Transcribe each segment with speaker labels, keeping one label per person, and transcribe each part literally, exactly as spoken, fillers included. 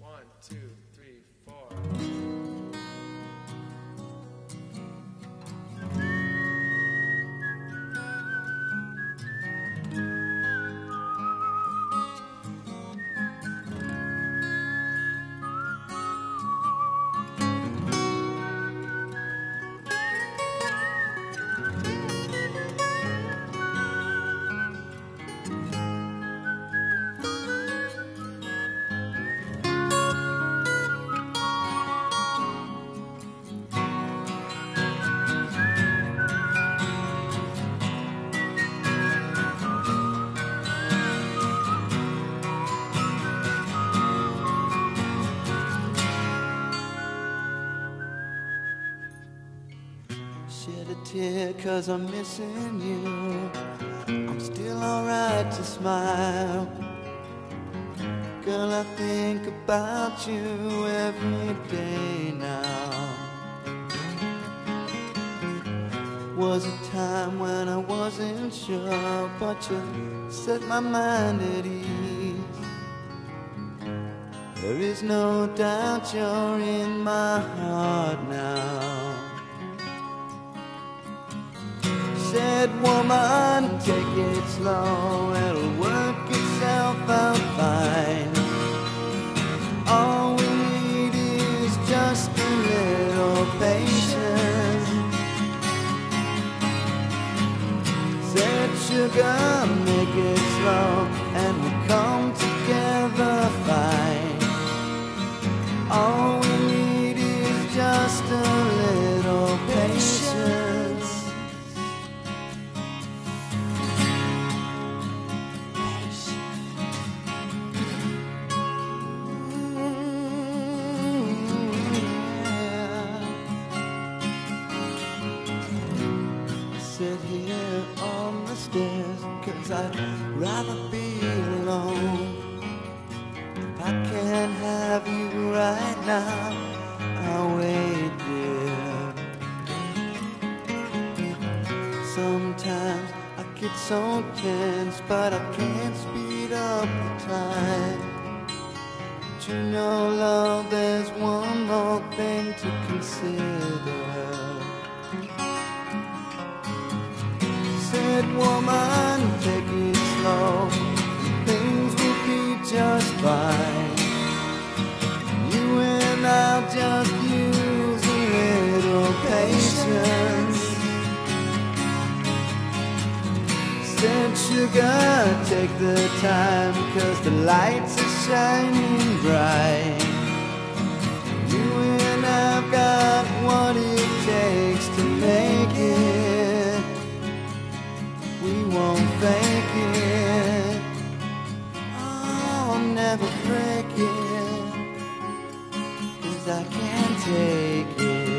Speaker 1: One, two, three, four.
Speaker 2: Shed a tear cause I'm missing you. I'm still alright to smile. Girl, I think about you every day now. Was a time when I wasn't sure, but you set my mind at ease. There is no doubt you're in my heart now. Said, woman, take it slow, it'll work itself out fine. All we need is just a little patience. Said, sugar, make it slow, and we'll come together fine. All we need is just a little patience. Sit here on the stairs, cause I'd rather be alone. If I can't have you right now, I'll wait there. Sometimes I get so tense, but I can't speed up the time. But you know, love, there's one more thing to consider. Said, woman, take it slow, things will be just fine. You and I'll just use a little patience. Said, sugar, take the time, cause the lights are shining bright. You and I've got what it takes to make it. We won't fake it, I'll never break it, cause I can't take it.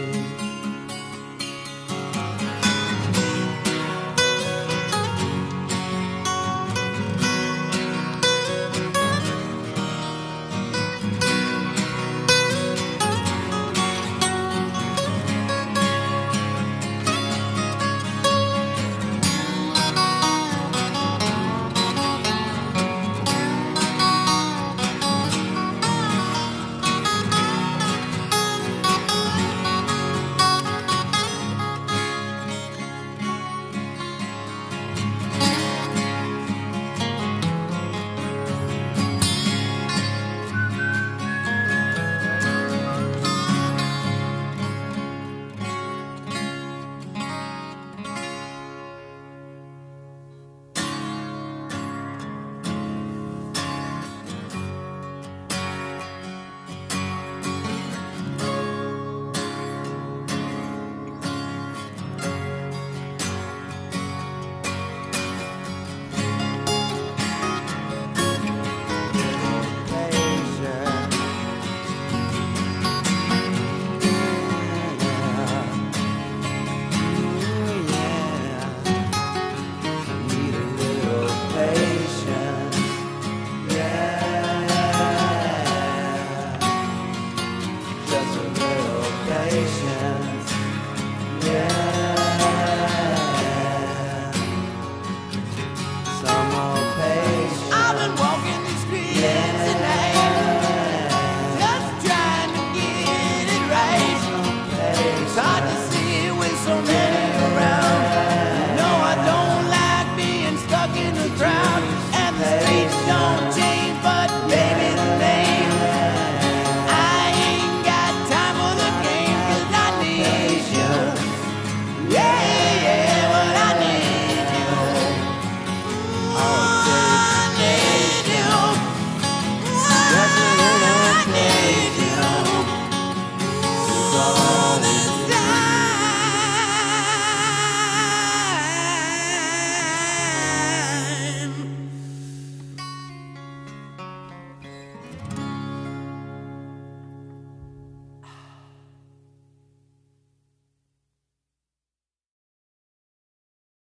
Speaker 2: crowd.